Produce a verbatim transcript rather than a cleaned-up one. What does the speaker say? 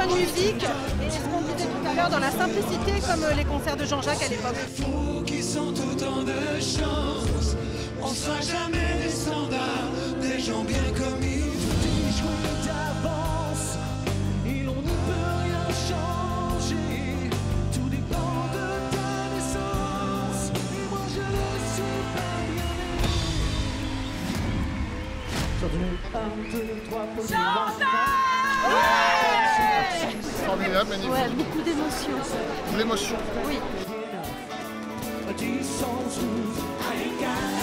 bonne musique et ce qu'on disait tout à l'heure dans la simplicité comme les concerts de Jean-Jacques à l'époque. Qui sont autant de chance, on sera jamais des standards, des gens bien comme il faut. Jouer d'avance et on ne peut rien changer, tout dépend de ta naissance et moi je ne suis pas bien né. un, deux, trois, Formidable, magnifique. Ouais, beaucoup d'émotions. L'émotion. Oui. dix cents sous.